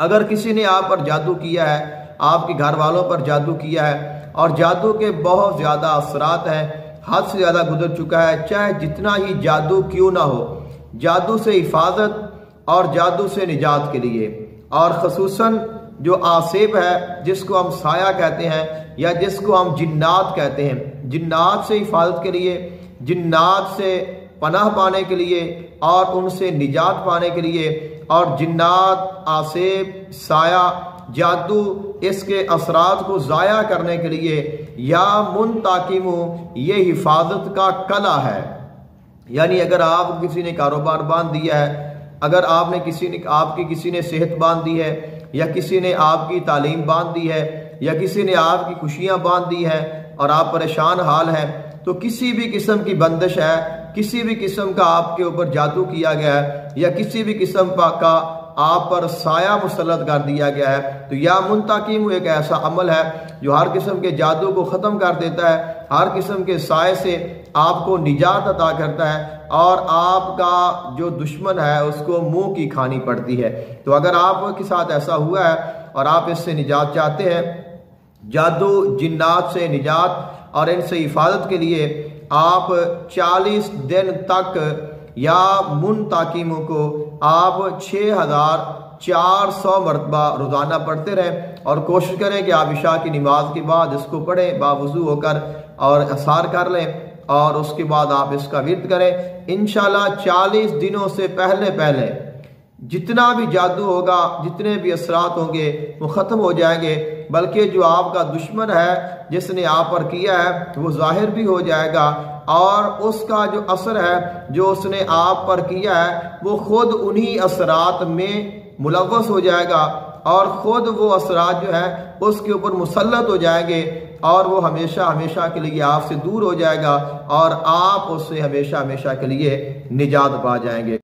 अगर किसी ने आप पर जादू किया है, आपके घर वालों पर जादू किया है और जादू के बहुत ज़्यादा असरात हैं, हद से ज़्यादा गुजर चुका है, चाहे जितना ही जादू क्यों ना हो, जादू से हिफाजत और जादू से निजात के लिए, और ख़ुसूसन जो आसेब है जिसको हम साया कहते हैं या जिसको हम जिन्नात कहते हैं, जिन्नात से हिफाजत के लिए, जिन्नात से पनाह पाने के लिए और उनसे निजात पाने के लिए, और जिन्नात, आसेब, साया, जादू, इसके असरात को ज़ाया करने के लिए या मुनताकिमु, ये हिफाजत का कला है। यानी अगर आप किसी ने कारोबार बांध दिया है, अगर आपने किसी ने सेहत बांध दी है, या किसी ने आपकी तालीम बांध दी है, या किसी ने आपकी खुशियां बांध दी है और आप परेशान हाल हैं, तो किसी भी किस्म की बंदिश है, किसी भी किस्म का आपके ऊपर जादू किया गया है, या किसी भी किस्म का आप पर साया मुसल्लत कर दिया गया है, तो या मुंताकिम एक ऐसा अमल है जो हर किस्म के जादू को ख़त्म कर देता है, हर किस्म के साए से आपको निजात अता करता है और आपका जो दुश्मन है उसको मुंह की खानी पड़ती है। तो अगर आपके साथ ऐसा हुआ है और आप इससे निजात चाहते हैं, जादू जिन्नात से निजात और इनसे हिफाजत के लिए आप 40 दिन तक या मुनताकिमों को आप 6400 मरतबा रोज़ाना पढ़ते रहें, और कोशिश करें कि आप इशा की नमाज के बाद इसको पढ़ें, बावुज़ू होकर और असार कर लें, और उसके बाद आप इसका विर्द करें। इंशाल्लाह 40 दिनों से पहले जितना भी जादू होगा, जितने भी असरात होंगे वो ख़त्म हो जाएंगे, बल्कि जो आपका दुश्मन है जिसने आप पर किया है वो ज़ाहिर भी हो जाएगा, और उसका जो असर है जो उसने आप पर किया है वो खुद उन्हीं असरात में मुलव्वस हो जाएगा, और ख़ुद वो असरात जो है उसके ऊपर मुसल्लत हो जाएंगे, और वो हमेशा हमेशा के लिए आपसे दूर हो जाएगा और आप उससे हमेशा हमेशा के लिए निजात पा जाएंगे।